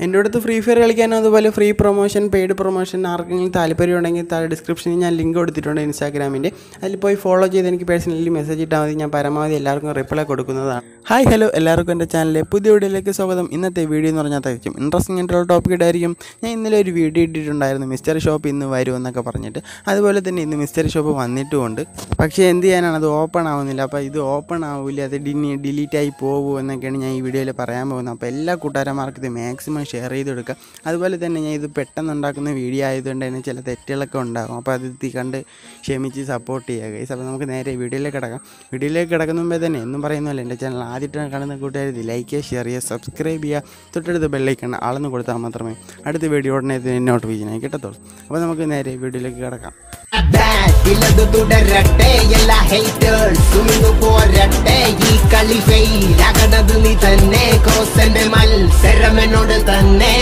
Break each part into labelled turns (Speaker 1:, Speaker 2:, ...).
Speaker 1: എൻ്റെ അടുത്ത് free fire കളിക്കാനോ അതുപോലെ ഫ്രീ പ്രൊമോഷൻ പെയ്ഡ് പ്രൊമോഷൻ ആർക്കെങ്കിലും താല്പര്യം ഉണ്ടെങ്കിൽ താഴെ ഡിസ്ക്രിപ്ഷനിൽ ഞാൻ ലിങ്ക് കൊടുത്തിട്ടുണ്ട് ഇൻസ്റ്റാഗ്രാമിൻ്റെ. അതിൽ പോയി ഫോളോ ചെയ്ത് എനിക്ക് പേഴ്സണലി മെസ്സേജ് ഇട്ടാൽ മതി. ഞാൻ പരമാവധി എല്ലാവർക്കും റിപ്ലൈ കൊടുക്കുന്നതാണ്. ഹായ് ഹലോ, എല്ലാവർക്കും എൻ്റെ ചാനലിലെ പുതിയ വീഡിയോയിലേക്ക് സ്വാഗതം. ഇന്നത്തെ വീഡിയോ എന്ന് പറഞ്ഞാൽ തികച്ചും ഇൻട്രസ്റ്റിംഗ് ആയിട്ടുള്ള ടോപ്പിക് ഇടായിരിക്കും. ഞാൻ ഇന്നലെ ഒരു വീഡിയോ ഇട്ടിട്ടുണ്ടായിരുന്നു, മിസ്റ്ററി ഷോപ്പ് ഇന്ന് വരുമെന്നൊക്കെ പറഞ്ഞിട്ട്. അതുപോലെ തന്നെ ഇന്ന് മിസ്റ്ററി ഷോപ്പ് വന്നിട്ടുമുണ്ട്. പക്ഷേ എന്ത് ചെയ്യാനാണ്, അത് ഓപ്പൺ ആവുന്നില്ല. അപ്പോൾ ഇത് ഓപ്പൺ ആവില്ല, അത് ഡിലീറ്റായി പോകുമോ എന്നൊക്കെയാണ് ഞാൻ ഈ വീഡിയോയിൽ പറയാൻ പോകുന്നത്. അപ്പോൾ എല്ലാ കൂട്ടുകാരന്മാർക്കും ഇത് മാക്സിമം ഷെയർ ചെയ്ത് കൊടുക്കുക. അതുപോലെ തന്നെ ഞാൻ ഇത് പെട്ടെന്ന് ഉണ്ടാക്കുന്ന വീഡിയോ ആയതുകൊണ്ട് തന്നെ ചില തെറ്റുകളൊക്കെ ഉണ്ടാകും. അപ്പോൾ അത് കണ്ട് ക്ഷമിച്ച് സപ്പോർട്ട് ചെയ്യുക ഗൈസ്. അപ്പോൾ നമുക്ക് നേരെ വീഡിയോയിലേക്ക് കിടക്കാം. വീഡിയോയിലേക്ക് കിടക്കുന്ന മുമ്പേ തന്നെ എന്നും പറയുന്നല്ലോ, എൻ്റെ ചാനൽ ആദ്യമായിട്ടാണ് കാണുന്ന കൂട്ടുകാർ ലൈക്ക് ചെയ്യുക, ഷെയർ ചെയ്യുക, സബ്സ്ക്രൈബ് ചെയ്യുക, തൊട്ടടുത്ത് ബെല്ലൈക്കൺ അളന്ന് കൊടുത്താൽ മാത്രമേ അടുത്ത വീഡിയോ ഉടനെ നോട്ടിഫിക്കേഷനായി കിട്ടത്തുള്ളൂ. അപ്പോൾ നമുക്ക് നേരെ വീഡിയോയിലേക്ക് കിടക്കാം.
Speaker 2: ഇല്ലതു തുടരട്ടെ എല്ലാ ഹേറ്റേഴ്സും ഇന്നു പോരട്ടെ, ഈ കളി ഫെയിലാകണത് നീ തന്നെ, കോസന്റെ മത്സരമെന്നോട് തന്നെ.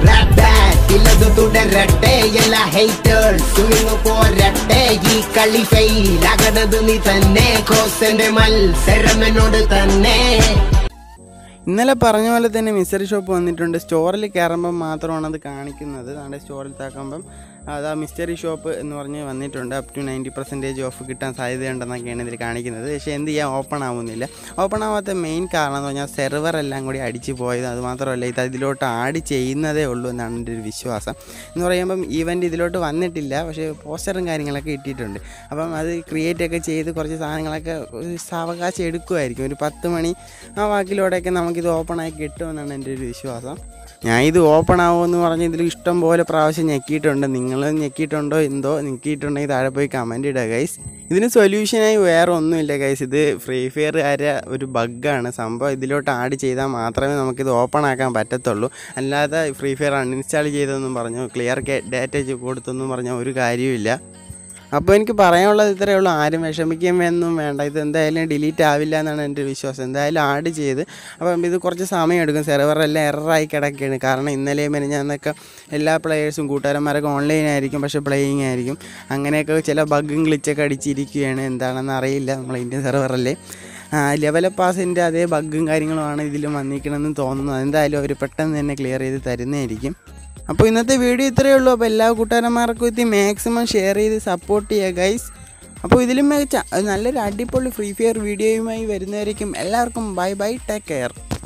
Speaker 2: ഇല്ലതു തുടരട്ടെ എല്ലാ ഹേറ്റേഴ്സും ഇന്നു പോരട്ടെ, ഈ കളി ഫെയിലാകണത് നീ തന്നെ, കോസന്റെ മത്സരമെന്നോട് തന്നെ.
Speaker 1: ഇന്നലെ പറഞ്ഞ പോലെ തന്നെ മിസ്റ്ററി ഷോപ്പ് വന്നിട്ടുണ്ട്. സ്റ്റോറിൽ കയറുമ്പം മാത്രമാണ് അത് കാണിക്കുന്നത്. നമ്മുടെ സ്റ്റോറിൽ താക്കുമ്പം അതാ മിസ്റ്ററി ഷോപ്പ് എന്ന് പറഞ്ഞ് വന്നിട്ടുണ്ട്. അപ് ടു 90% ഓഫ് കിട്ടാൻ സാധ്യതയുണ്ടെന്നൊക്കെയാണ് ഇതിൽ കാണിക്കുന്നത്. പക്ഷേ എന്ത് ചെയ്യാൻ, ഓപ്പൺ ആവുന്നില്ല. ഓപ്പൺ ആവാത്ത മെയിൻ കാരണം എന്ന് പറഞ്ഞാൽ സെർവർ എല്ലാം കൂടി അടിച്ച് പോയത്. അതുമാത്രമല്ല, ഇത് ഇതിലോട്ട് ആഡ് ചെയ്യുന്നതേ ഉള്ളൂ എന്നാണ് എൻ്റെ ഒരു വിശ്വാസം. എന്ന് പറയുമ്പം ഈവൻ്റ് ഇതിലോട്ട് വന്നിട്ടില്ല, പക്ഷേ പോസ്റ്ററും കാര്യങ്ങളൊക്കെ ഇട്ടിട്ടുണ്ട്. അപ്പം അത് ക്രിയേറ്റ് ഒക്കെ ചെയ്ത് കുറച്ച് സാധനങ്ങളൊക്കെ സാവകാശം എടുക്കുമായിരിക്കും. ഒരു 10 മണി ആ വാക്കിലൂടെയൊക്കെ നമുക്കിത് ഓപ്പണായി കിട്ടുമെന്നാണ് എൻ്റെ ഒരു വിശ്വാസം. ഞാൻ ഇത് ഓപ്പൺ ആവുമെന്ന് പറഞ്ഞ് ഇതിൽ ഇഷ്ടം പോലെ പ്രാവശ്യം ഞെക്കിയിട്ടുണ്ട്. നിങ്ങൾ ഞെക്കിയിട്ടുണ്ടോ എന്തോ? ഞെക്കിയിട്ടുണ്ടെങ്കിൽ താഴെ പോയി കമൻറ്റ് ഇടുക ഗൈസ്. ഇതിന് സൊല്യൂഷനായി വേറെ ഒന്നുമില്ല ഗൈസ്. ഇത് ഫ്രീ ഫയറുകാരെ ഒരു ബഗ്ഗാണ് സംഭവം. ഇതിലോട്ട് ആഡ് ചെയ്താൽ മാത്രമേ നമുക്കിത് ഓപ്പൺ ആക്കാൻ പറ്റത്തുള്ളൂ. അല്ലാതെ ഫ്രീ ഫയർ അൺഇൻസ്റ്റാൾ ചെയ്തെന്നും പറഞ്ഞു, ക്ലിയർ ഡാറ്റ കൊടുത്തെന്നും പറഞ്ഞാൽ ഒരു കാര്യമില്ല. അപ്പോൾ എനിക്ക് പറയാനുള്ളത് ഇത്രയേ ഉള്ളൂ. ആരും വിഷമിക്കുമെന്നും വേണ്ട. ഇത് എന്തായാലും ഡിലീറ്റ് ആവില്ല എന്നാണ് എൻ്റെ വിശ്വാസം. എന്തായാലും ആഡ് ചെയ്ത് അപ്പം ഇത് കുറച്ച് സമയം എടുക്കും. സെർവറെല്ലാം എററായി കിടക്കുകയാണ്. കാരണം ഇന്നലെയും മെനഞ്ഞാന്നൊക്കെ എല്ലാ പ്ലെയേഴ്സും കൂട്ടുകാരന്മാരൊക്കെ ഓൺലൈനായിരിക്കും, പക്ഷേ പ്ലേയിങ് ആയിരിക്കും. അങ്ങനെയൊക്കെ ചില ബഗ്ഗും ഗ്ലിച്ചൊക്കെ അടിച്ചിരിക്കുകയാണ്. എന്താണെന്ന് അറിയില്ല. നമ്മൾ ഇന്ത്യൻ സെർവറല്ലേ, ലെവൽ പാസിൻ്റെ അതേ ബഗ്ഗും കാര്യങ്ങളുമാണ് ഇതിലും വന്നിരിക്കണമെന്ന് തോന്നുന്നു. എന്തായാലും അവർ പെട്ടെന്ന് തന്നെ ക്ലിയർ ചെയ്ത് തരുന്നതായിരിക്കും. അപ്പോൾ ഇന്നത്തെ വീഡിയോ ഇത്രയേ ഉള്ളൂ. അപ്പോൾ എല്ലാ കൂട്ടുകാരന്മാർക്കും ഇത് മാക്സിമം ഷെയർ ചെയ്ത് സപ്പോർട്ട് ചെയ്യുക ഗൈസ്. അപ്പോൾ ഇതിലും മികച്ച നല്ലൊരു അടിപൊളി ഫ്രീ ഫയർ വീഡിയോയുമായി വരുന്നതായിരിക്കും. എല്ലാവർക്കും ബൈ ബൈ, ടേക്ക് കെയർ.